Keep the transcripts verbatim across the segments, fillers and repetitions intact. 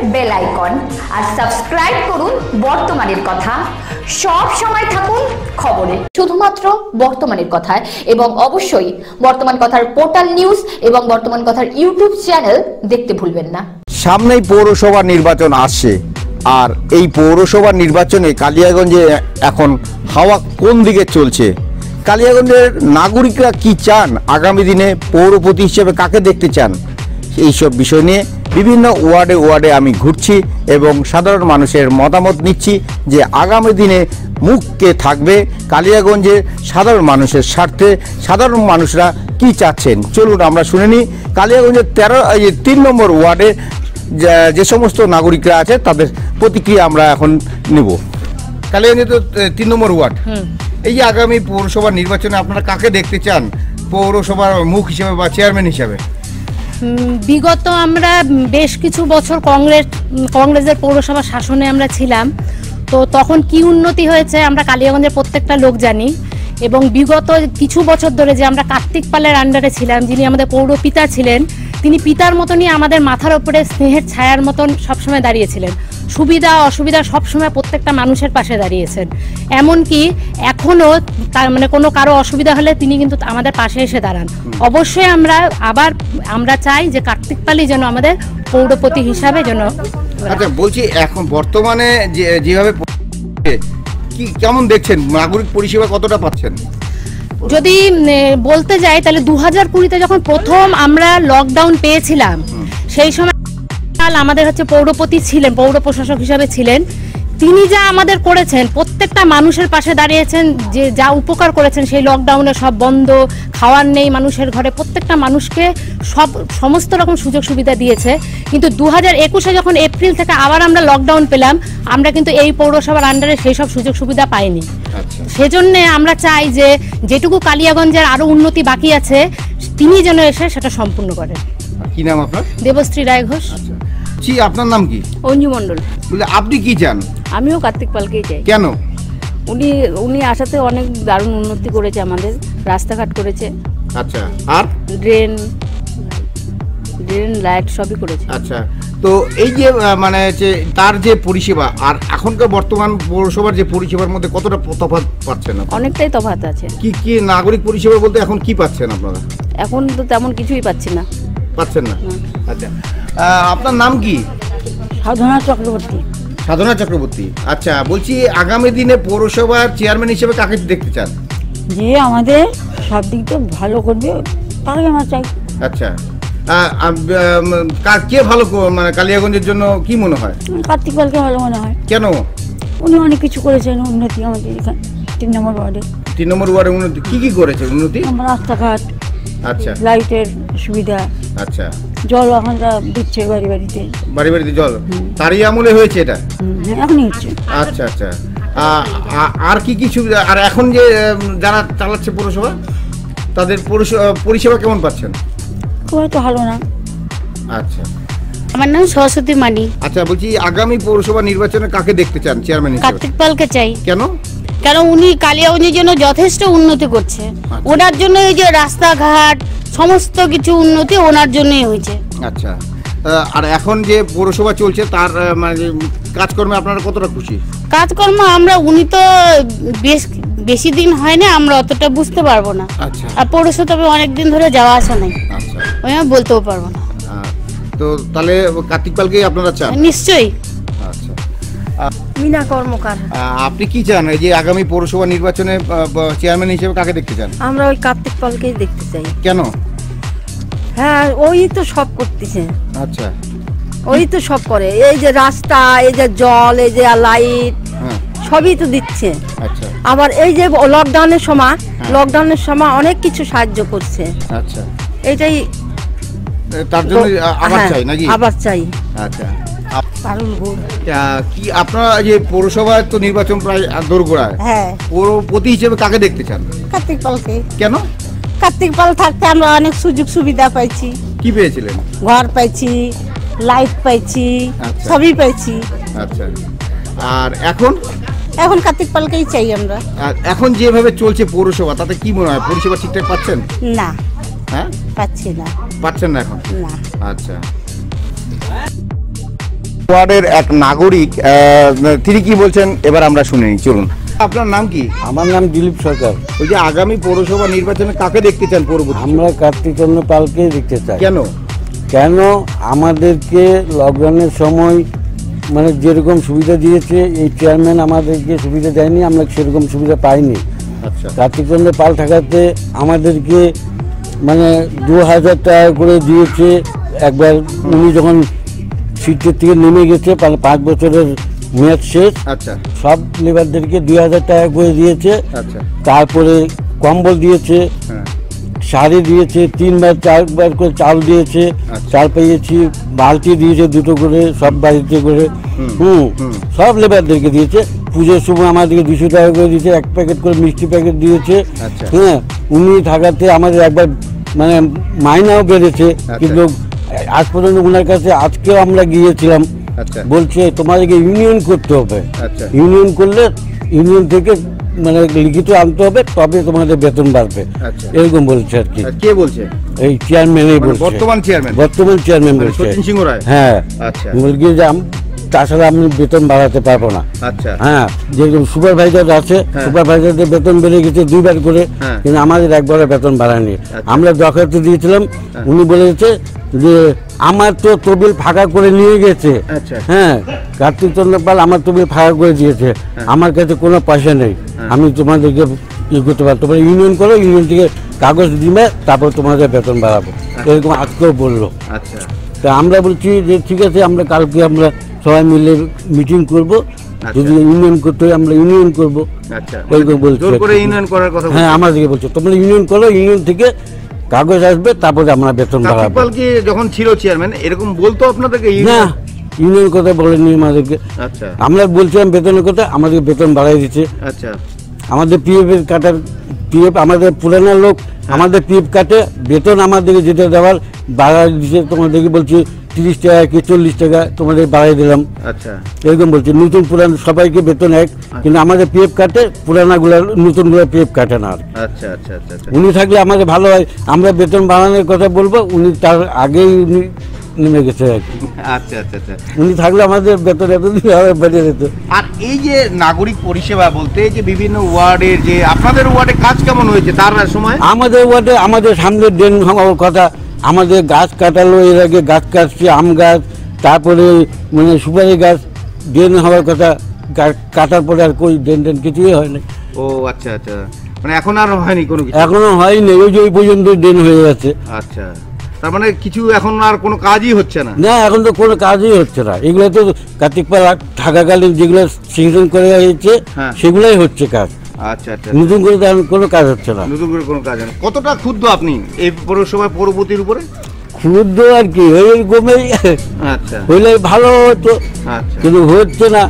Bell icon আর subscribe করুন বর্তমানের কথা। সব সময় থাকুন খবরে, শুধুমাত্র বর্তমানের কথায়, এবং অবশ্যই বর্তমান কথার পোর্টাল নিউজ এবং বর্তমান কথার ইউটিউব চ্যানেল দেখতে ভুলবেন না। সামনেই পৌরসভা নির্বাচন আসছে, আর এই পৌরসভা নির্বাচনে কালিয়াগঞ্জে এখন হাওয়া কোন দিকে চলছে, কালিয়াগঞ্জের নাগরিকরা কি চান, আগামী দিনে পৌরপতি হিসেবে কাকে দেখতে চান, এইসব বিষয় নিয়ে বিভিন্ন ওয়ার্ডে ওয়ার্ডে আমি ঘুরছি এবং সাধারণ মানুষের মতামত নিচ্ছি যে আগামী দিনে মুখ কে থাকবে কালিয়াগঞ্জে সাধারণ মানুষের স্বার্থে, সাধারণ মানুষরা কি চাচ্ছেন। চলুন আমরা শুনে নিই কালিয়াগঞ্জের তেরো তিন নম্বর ওয়ার্ডে যে সমস্ত নাগরিকরা আছে তাদের প্রতিক্রিয়া আমরা এখন নেব। কালিয়াগঞ্জে তো তিন নম্বর ওয়ার্ড, এই যে আগামী পৌরসভা নির্বাচনে আপনারা কাকে দেখতে চান পৌরসভার মুখ হিসেবে বা চেয়ারম্যান হিসেবে? বিগত আমরা বেশ কিছু বছর কংগ্রেস কংগ্রেসের পৌরসভা শাসনে আমরা ছিলাম, তো তখন কি উন্নতি হয়েছে আমরা কালিয়াগঞ্জের প্রত্যেকটা লোক জানি। এবং বিগত কিছু বছর ধরে যে আমরা কার্তিক পালের আন্ডারে ছিলাম, যিনি আমাদের পৌর পিতা ছিলেন, তিনি পিতার মতনই আমাদের মাথার উপরে স্নেহের ছায়ার মতন সবসময় দাঁড়িয়েছিলেন। সুবিধা অসুবিধা সবসময় প্রত্যেকটা মানুষের পাশে দাঁড়িয়েছেন। এমনকি এখনও তার মানে কোনো কারো অসুবিধা হলে তিনি কিন্তু আমাদের পাশে এসে দাঁড়ান। অবশ্যই আমরা আবার আমরা চাই যে কার্তিক পালই যেন আমাদের পৌরপতি হিসাবে যেন। আচ্ছা, বলছি এখন বর্তমানে যে যেভাবে কি কেমন দেখছেন, নাগরিক পরিষেবা কতটা পাচ্ছেন? যদি বলতে যাই তাহলে দু হাজার কুড়িতে যখন প্রথম আমরা লকডাউন পেয়েছিলাম, সেই সময় আমাদের হচ্ছে পৌরপতি ছিলেন, পৌর প্রশাসক হিসাবে ছিলেন, তিনি যা আমাদের করেছেন, প্রত্যেকটা মানুষের পাশে দাঁড়িয়েছেন, যে যা উপকার করেছেন সেই লকডাউনে সব বন্ধ, খাওয়ার নেই মানুষের ঘরে, প্রত্যেকটা মানুষকে সব সমস্ত রকম সুযোগ সুবিধা দিয়েছে। কিন্তু দু হাজার একুশে যখন এপ্রিল থেকে আবার আমরা লকডাউন পেলাম, আমরা কিন্তু এই পৌরসভার আন্ডারে সেই সব সুযোগ সুবিধা পাইনি। সেজন্য আমরা চাই যে যেটুকু কালিয়াগঞ্জের আরো উন্নতি বাকি আছে তিনি যেন এসে সেটা সম্পূর্ণ করেন। কি নাম আপনার? দেবশ্রী রায় ঘোষ। জি, আপনার নাম কি? অঞ্জু মণ্ডল। বলে আপনি কি চান? আমিও কার্তিক পালকেই চাই। কেন? উনি উনি আসাতে অনেক দারুণ উন্নতি করেছে, আমাদের রাস্তাঘাট করেছে। আচ্ছা, আর ড্রেন ড্রেন লাইট সবই করেছে। আচ্ছা, তো এই যে মানে যে তার যে পরিষেবা আর এখনকার বর্তমান পৌরসভার যে পরিষেবার মধ্যে কতটা তফাৎ পাচ্ছেন? অনেকটাই তফাৎ আছে। কি কি নাগরিক পরিষেবা বলতে এখন কি পাচ্ছেন আপনারা? এখন তো তেমন কিছুই পাচ্ছি না। পাচ্ছেন না? আচ্ছা, আপনার নাম কি? সাধনা চক্রবর্তী। সাধনা চক্রবর্তী। আচ্ছা, বলছি আগামী দিনে পৌরসভার চেয়ারম্যান হিসেবে কাকে দেখতে চান? যে আমাদের সব দিক দিয়ে ভালো করবে তাকে আমরা চাই। আচ্ছা, কে ভালো মানে কালিয়াগঞ্জের জন্য কি মনে হয়? কার্তিক পালকে ভালো মনে হয়। কেন? উনি অনেক কিছু করেছেন উন্নতি আমাদের এখানে তিন নম্বর ওয়ার্ডে। তিন নম্বর ওয়ার্ডে উন্নতি কি কি করেছে? উন্নতি রাস্তাঘাট, আচ্ছা, লাইটের সুবিধা, আচ্ছা, জল ওখানটা দিচ্ছে বাড়ি বাড়িতে। বাড়ি বাড়িতে জল তারই আমলে হয়েছে এটা? এখনই হচ্ছে। আচ্ছা আচ্ছা, আর কি কি সুবিধা? আর এখন যে যারা চালাচ্ছে পৌরসভা তাদের পরিষেবা কেমন পাচ্ছেন? খুব হয়তো ভালো না। আচ্ছা, আমার নাম সরস্বতী মানি। আচ্ছা, বলছি আগামী পৌরসভা নির্বাচনে কাকে দেখতে চান চেয়ারম্যান হিসেবে? কার্তিক পালকে চাই। কেন? কারণ উনি কালিয়াগঞ্জের জন্য যথেষ্ট উন্নতি করছে। ওনার জন্য এই যে রাস্তাঘাট সমস্ত কিছু উন্নতি ওনার জন্যই হয়েছে। আচ্ছা, আর এখন যে পৌরসভা চলছে তার মানে কাজকর্মে আপনারা কতটা খুশি? কাজকর্ম আমরা উনি তো বেশ বেশি দিন হয় না, আমরা অতটা বুঝতে পারবো না। আচ্ছা, আর পৌরসভায় অনেকদিন ধরে যাওয়া আসা নেই। আচ্ছা, ওই আমি বলতেও পারবো না। তো তাহলে কার্তিক পালকেই আপনারা চান? নিশ্চয়ই। আচ্ছা, মিনা কর্মকার। আপনি কি চান এই যে আগামী পৌরসভা নির্বাচনে চেয়ারম্যান হিসেবে কাকে দেখতে চান? আমরা ওই কার্তিক পালকেই দেখতে চাই। কেন? হ্যাঁ, ওই তো সব করতেছে। আচ্ছা, ওই তো সব করে, এই যে রাস্তা, এই যে জল, এই যে লাইট, সবই তো দিচ্ছে। আচ্ছা, আবার এই যে লকডাউনের সময় লকডাউনের সময় অনেক কিছু সাহায্য করছে। আচ্ছা, এটাই তার জন্য আবার চাই নাকি? আবার চাই। আচ্ছা, কি আপনারা যে পৌরসভায় তো নির্বাচন প্রায় দোরগোড়ায়, হ্যাঁ, পৌরপতি হিসেবে কাকে দেখতে চান? কার্তিক পালকে। কেন? কার্তিক পাল থাকতে আমরা অনেক সুযোগ সুবিধা পাইছি। কি পেয়েছিলেন? ঘর পাইছি, লাইট পাইছি, সবই পাইছি। আচ্ছা, আর এখন? এখন কার্তিক পালকেই চাই আমরা। আর এখন যেভাবে চলছে পৌরসভা তাতে কি মনে হয় পরিষেবা ঠিকঠাক পাচ্ছেন? না। হ্যাঁ, পাচ্ছি না। পাচ্ছেন না এখন? না। আচ্ছা, ওয়ার্ডের এক নাগরিক আহ, তিনি কি বলছেন এবার আমরা শুনে নিই, চলুন। আপনার নাম কি? আমার নাম দিলীপ সরকার। ওই যে আগামী পৌরসভা নির্বাচনে কাকে দেখতে চান পরবর্তী? আমরা কার্তিক চন্দ্র পালকে দেখতে চাই। কেন? কেন আমাদেরকে লকডাউনের সময় মানে যেরকম সুবিধা দিয়েছে এই চেয়ারম্যান আমাদেরকে সুবিধা দেয়নি, আমরা সেরকম সুবিধা পাইনি। আচ্ছা, কার্তিক চন্দ্র পাল থাকাতে আমাদেরকে মানে দু হাজার টাকা করে দিয়েছে একবার। উনি যখন সিটের থেকে নেমে গেছে পাঁচ বছরের মেয়াদ শেষ, আচ্ছা সব লেবারদেরকে দুই হাজার টাকা করে দিয়েছে। আচ্ছা, তারপরে কম্বল দিয়েছে, হ্যাঁ শাড়ি দিয়েছে, তিনবার চারবার করে চাল দিয়েছে, আচ্ছা। চাল পেয়েছি, বালতি দিয়েছে দুটো করে সব বাড়িতে করে, হুম হুম। সব লেবারদেরকে দিয়েছে। পুজোর সময় আমাদেরকে দুশো টাকা করে দিয়েছে, এক প্যাকেট করে মিষ্টি প্যাকেট দিয়েছে। আচ্ছা। হ্যাঁ, উনি থাকাতে আমাদের একবার মানে মাইনাও বেড়েছে, কিন্তু আজ পর্যন্ত ওনার কাছে আজকেও আমরা গিয়েছিলাম, আচ্ছা বলছে তোমাদেরকে ইউনিয়ন করতে হবে, আচ্ছা ইউনিয়ন করলে ইউনিয়ন থেকে মানে লিখিত আনতে হবে তবে তোমাদের বেতন বাড়বে, আচ্ছা। এরকম বলছে আর কি। আর কে বলছে? এই চেয়ারম্যানই মানে বলছে, বর্তমান চেয়ারম্যান? বর্তমান চেয়ারম্যান মানে বলছে। সচিন সিংহ রায়? হ্যাঁ, আচ্ছা বলছি যে আম- তাছাড়া আমি বেতন বাড়াতে পারবো না। আচ্ছা হ্যাঁ, যেরকম সুপারভাইজার আছে, হ্যাঁ। সুপারভাইজারদের বেতন বেড়ে গেছে দুইবার করে, হ্যাঁ। কিন্তু আমাদের একবারে বেতন বাড়ায়নি। আচ্ছা। আমরা দরখাস্ত দিয়েছিলাম, উনি বলেছে যে আমার তো তবিল ফাঁকা করে নিয়ে গেছে। আচ্ছা। হ্যাঁ, কার্তিক চন্দ্র পাল আমার তবিল ফাঁকা করে দিয়েছে, আমার কাছে কোনো পয়সা নেই, আমি তোমাদেরকে ইয়ে করতে পারবো, তোমরা ইউনিয়ন করো, ইউনিয়ন থেকে কাগজ দিবে, তারপর তোমাদের বেতন বাড়াবো, এরকম আজকেও বললো। আচ্ছা তা আমরা বলছি যে ঠিক আছে, আমরা কালকে আমরা সবাই মিলে মিটিং করব, যদি ইউনিয়ন করতে হয় আমরা ইউনিয়ন করব, আচ্ছা ওইরকম বলছে। জোর করে ইউনিয়ন করার কথা হ্যাঁ, আমাদেরকে বলছে তোমরা ইউনিয়ন করো, ইউনিয়ন থেকে কাগজ আসবে, তারপরে আমরা বেতন বাড়াবো। কার্তিক কি যখন ছিল চেয়ারম্যান এরকম বলতো আপনাদেরকে? না, ইউনিয়ন কথা বলেনি আমাদেরকে। আচ্ছা আমরা বলছিলাম বেতনের কথা, আমাদেরকে বেতন বাড়াই দিচ্ছে। আচ্ছা আমাদের পিএফ এর কাটার, পিএফ আমাদের পুরানো লোক, আমাদের পিএফ কাটে, বেতন আমাদেরকে যেটা দেওয়ার বাড়াই দিচ্ছে। তোমাদেরকে বলছি তিরিশ টাকা কি চল্লিশ টাকা তোমাদের বাড়াই দিলাম, আচ্ছা এরকম বলছে। নতুন পুরান সবাইকে বেতন এক, কিন্তু আমাদের পিএফ কাটে, পুরানাগুলা নতুনগুলো পিএফ কাটে না। আর আচ্ছা আচ্ছা আচ্ছা আচ্ছা উনি থাকলে আমাদের ভালো হয়, আমরা বেতন বাড়ানোর কথা বলবো, উনি তার আগেই উনি নেমে গেছে আর কি। আচ্ছা আচ্ছা আচ্ছা উনি থাকলে আমাদের বেতন এতদিন বেড়ে যেত। আর এই যে নাগরিক পরিষেবা বলতে এই যে বিভিন্ন ওয়ার্ডের, যে আপনাদের ওয়ার্ডে কাজ কেমন হয়েছে তার সময়? আমাদের ওয়ার্ডে আমাদের সামনে ড্রেন হওয়ার কথা, আমাদের গাছ কাটালো, এর আগে গাছ কাটছে, আম গাছ, তারপরে মানে সুপারি গাছ, ড্রেন হওয়ার কথা, গা- কাটার পরে আর কই ড্রেন ট্রেন কিছুই হয়নি। ও আচ্ছা আচ্ছা, মানে এখন আর হয়নি কোনো কিছু? এখনো হয়নি, ওই যে ওই পর্যন্ত ড্রেন হয়ে যাচ্ছে। আচ্ছা, তার মানে কিছু এখন আর কোনো কাজই হচ্ছে না? না, এখন তো কোনো কাজই হচ্ছে না। এগুলো তো কার্তিক পাল থাকাকালীন যেগুলো সিজন করে হয়েছে হ্যাঁ। সেগুলোই হচ্ছে কাজ, আচ্ছা আচ্ছা, নতুন করে তো এখন কোনো কাজ হচ্ছে না। নতুন করে কোনো কাজ হয় না। কতটা ক্ষুব্ধ আপনি এই পৌরসভায় পৌরপতির উপরে? ক্ষুদ্র আর কি, ওই কমেই আচ্ছা হইলে ভালো হতো, আচ্ছা, কিন্তু হচ্ছে না।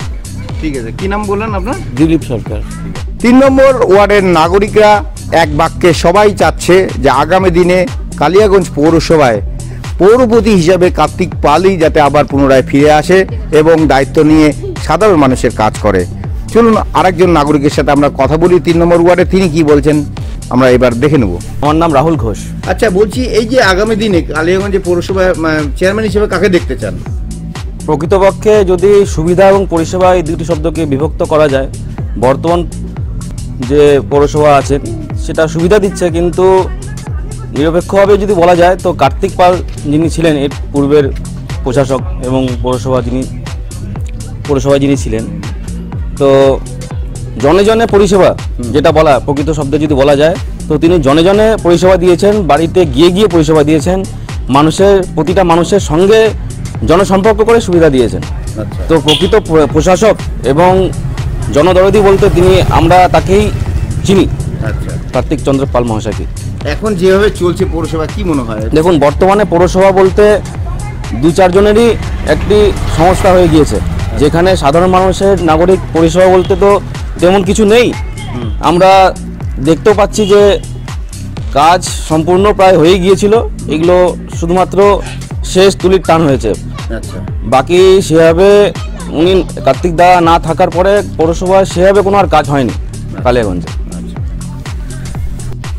ঠিক আছে। কি নাম বললেন আপনার? দিলীপ সরকার। তিন নম্বর ওয়ার্ডের নাগরিকরা এক বাক্যে সবাই চাচ্ছে যে আগামী দিনে কালিয়াগঞ্জ পৌরসভায় পৌরপতি হিসাবে কার্তিক পালই যাতে আবার পুনরায় ফিরে আসে এবং দায়িত্ব নিয়ে সাধারণ মানুষের কাজ করে। চলুন আরেকজন নাগরিকের সাথে আমরা কথা বলি তিন নম্বর ওয়ার্ডে, তিনি কি বলছেন আমরা এবার দেখে নেব। আমার নাম রাহুল ঘোষ। আচ্ছা, বলছি এই যে আগামী দিনে কালিয়াগঞ্জে পৌরসভায় চেয়ারম্যান হিসেবে কাকে দেখতে চান? প্রকৃতপক্ষে যদি সুবিধা এবং পরিষেবা এই দুটি শব্দকে বিভক্ত করা যায়, বর্তমান যে পৌরসভা আছে সেটা সুবিধা দিচ্ছে, কিন্তু নিরপেক্ষভাবে যদি বলা যায় তো কার্তিক পাল যিনি ছিলেন এর পূর্বের প্রশাসক এবং পৌরসভা যিনি পৌরসভায় যিনি ছিলেন, তো জনে জনে পরিষেবা যেটা বলা প্রকৃত শব্দে যদি বলা যায়, তো তিনি জনে জনে পরিষেবা দিয়েছেন, বাড়িতে গিয়ে গিয়ে পরিষেবা দিয়েছেন, মানুষের প্রতিটা মানুষের সঙ্গে জনসম্পর্ক করে সুবিধা দিয়েছেন। তো প্রকৃত প্র- প্রশাসক এবং জনদরদি বলতে তিনি, আমরা তাকেই চিনি, আচ্ছা, কার্তিক চন্দ্র পাল মহাশয়কে। এখন যেভাবে চলছে পৌরসভা কি মনে হয়? দেখুন, বর্তমানে পৌরসভা বলতে দু চারজনেরই একটি সংস্থা হয়ে গিয়েছে, যেখানে সাধারণ মানুষের নাগরিক পরিষেবা বলতে তো তেমন কিছু নেই। আমরা দেখতেও পাচ্ছি যে কাজ সম্পূর্ণ প্রায় হয়ে গিয়েছিল, এগুলো শুধুমাত্র শেষ তুলির টান হয়েছে। আচ্ছা, বাকি সেভাবে উনি কার্তিক দা না থাকার পরে পৌরসভায় সেভাবে কোনো আর কাজ হয়নি কালিয়াগঞ্জে।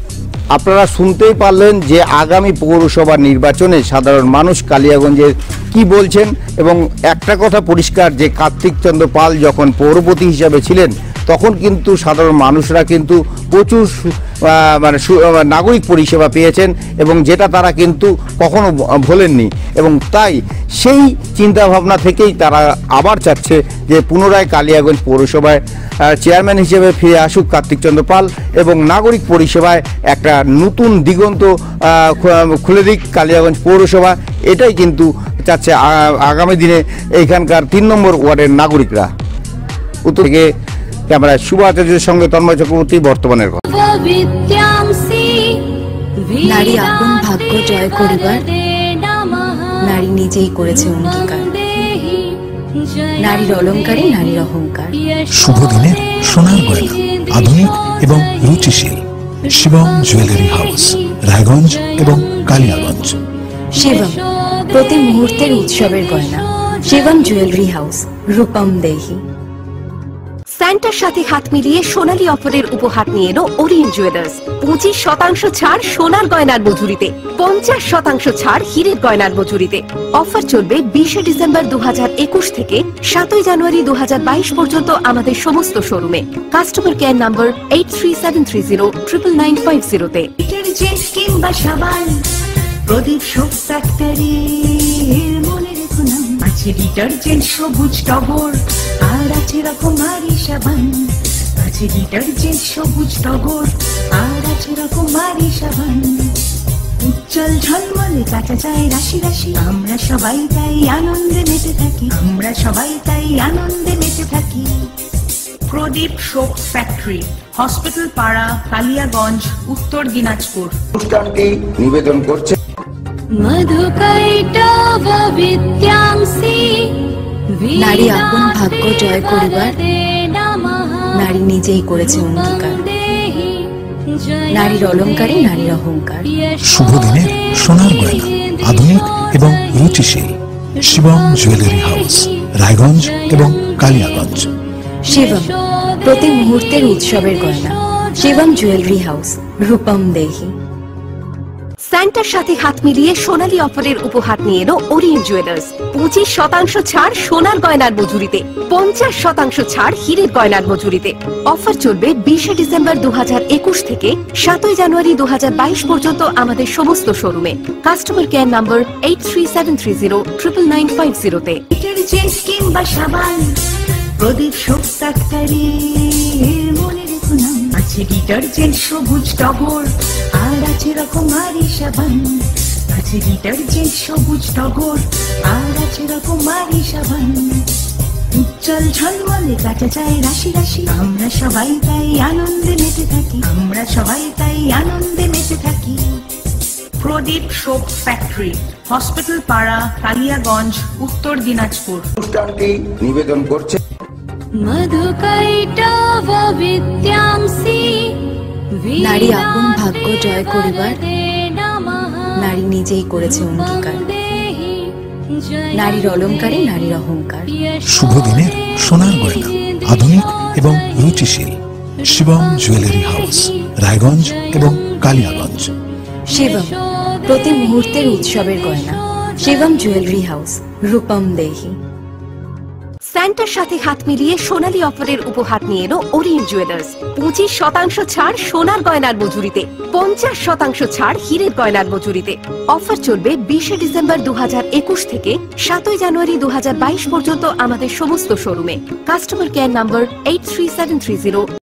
আপনারা শুনতেই পারলেন যে আগামী পৌরসভা নির্বাচনে সাধারণ মানুষ কালিয়াগঞ্জের কি বলছেন। এবং একটা কথা পরিষ্কার যে কার্তিক চন্দ্র পাল যখন পৌরপতি হিসাবে ছিলেন তখন কিন্তু সাধারণ মানুষরা কিন্তু প্রচুর মানে নাগরিক পরিষেবা পেয়েছেন এবং যেটা তারা কিন্তু কখনো ভোলেননি। এবং তাই সেই চিন্তাভাবনা থেকেই তারা আবার চাচ্ছে যে পুনরায় কালিয়াগঞ্জ পৌরসভায় চেয়ারম্যান হিসেবে ফিরে আসুক কার্তিক চন্দ্র পাল এবং নাগরিক পরিষেবায় একটা নতুন দিগন্ত খুলে দিক কালিয়াগঞ্জ পৌরসভা। এটাই কিন্তু চাচ্ছে আগামী দিনে এইখানকার তিন নম্বর ওয়ার্ডের নাগরিকরা। উত্তর থেকে ক্যামেরায় শুভ আচার্যের সঙ্গে তন্ময় চক্রবর্তী, বর্তমানের কথা। নারী আপন ভাগ্য জয় করিবার নারী নিজেই করেছে অঙ্গীকার, নারীর অলঙ্কারে নারীর অহংকার। শুভ দিনে সোনার গয়না আধুনিক এবং রুচিশীল শিবম জুয়েলারি হাউস, রায়গঞ্জ এবং কালিয়াগঞ্জ। শিবম প্রতি মুহূর্তের উৎসবের গয়না, শিবম জুয়েলারি হাউস, রূপম দেহি। স্যান্টার সাথে হাত মিলিয়ে সোনালী অফারের উপহার নিয়ে এলো ওরিয়েন্ট জুয়েলার্স। পঁচিশ শতাংশ ছাড় সোনার গয়নার মজুরিতে, পঞ্চাশ শতাংশ ছাড় হীরের গয়নার মজুরিতে। অফার চলবে বিশে ডিসেম্বর দু হাজার একুশ থেকে সাতই জানুয়ারি দু হাজার বাইশ পর্যন্ত আমাদের সমস্ত শোরুমে। Customer care number eight three seven three zero triple nine five জিরোতে। ডিটারজেন্ট কিংবা সাবান প্রদীপ সোপ ফ্যাক্টরি মনে রেখো নাম। আছে ডিটারজেন্ট সবুজ টগর আর আছে রকমারি সাবান। আছে ডিটারজেন্ট সবুজ টগর আর আছে রকমারি সাবান। উজ্জ্বল ঝলমলে কাটা যায় রাশি রাশি, আমরা সবাই তাই আনন্দে মেতে থাকি। আমরা সবাই তাই আনন্দে মেতে থাকি। প্রদীপ সোপ ফ্যাক্টরি, হসপিটাল পাড়া, কালিয়াগঞ্জ, উত্তর দিনাজপুর। অনুষ্ঠানটি নিবেদন করছে নারী আপন ভাগ্য জয় করিবার নারী নিজেই করেছে অঙ্গীকার, নারীর অলঙ্কারে নারীর অহংকার। শুভ দিনে সোনার গয়না আধুনিক এবং রুচিশীল শিবম জুয়েলারি হাউস, রায়গঞ্জ এবং কালিয়াগঞ্জ। শিবম প্রতি মুহূর্তের উৎসবের গয়না, শিবম জুয়েলারি হাউস, রূপম দেহি। স্যান্টার সাথে হাত মিলিয়ে সোনালী অফারের উপহার নিয়ে এলো ওরিয়েন্ট জুয়েলার্স। পঁচিশ শতাংশ ছাড় সোনার গয়নার মজুরিতে, পঞ্চাশ শতাংশ ছাড় হীরের গয়নার মজুরিতে। অফার চলবে বিশে ডিসেম্বর দু হাজার একুশ থেকে সাতই জানুয়ারি দু হাজার বাইশ পর্যন্ত আমাদের সমস্ত শোরুমে। Customer care number eight three seven three zero triple nine five জিরোতে। ডিটারজেন্ট কিংবা সাবান প্রদীপ সোপ ফ্যাক্টরি মনে রেখো নাম। আছে ডিটারজেন্ট সবুজ টগর আর আছে রকমারি সাবান। আছে ডিটারজেন্ট সবুজ টগর আর আছে রকমারি সাবান। উজ্জ্বল ঝলমলে কাটা যায় রাশি রাশি, আমরা সবাই তাই আনন্দে মেতে থাকি। আমরা সবাই তাই আনন্দে মেতে থাকি। প্রদীপ সোপ ফ্যাক্টরি, হসপিটাল পাড়া, কালিয়াগঞ্জ, উত্তর দিনাজপুর। অনুষ্ঠানটি নিবেদন করছে নারী আপন ভাগ্য জয় করিবার নারী নিজেই করেছে অঙ্গীকার, নারীর অলঙ্কারে নারীর অহংকার। শুভ দিনে সোনার গয়না আধুনিক এবং রুচিশীল শিবম জুয়েলারি হাউস, রায়গঞ্জ এবং কালিয়াগঞ্জ। শিবম প্রতি মুহূর্তের উৎসবের গয়না, শিবম জুয়েলারি হাউস, রূপম দেহি। স্যান্টার সাথে হাত মিলিয়ে সোনালী অফারের উপহার নিয়ে এলো ওরিয়েন্ট জুয়েলার্স। পঁচিশ শতাংশ ছাড় সোনার গয়নার মজুরিতে, পঞ্চাশ শতাংশ ছাড় হীরের গয়নার মজুরিতে। অফার চলবে বিশে ডিসেম্বর দু হাজার একুশ থেকে সাতই জানুয়ারি দু হাজার বাইশ পর্যন্ত আমাদের সমস্ত শোরুমে। Customer care number eight three seven three zero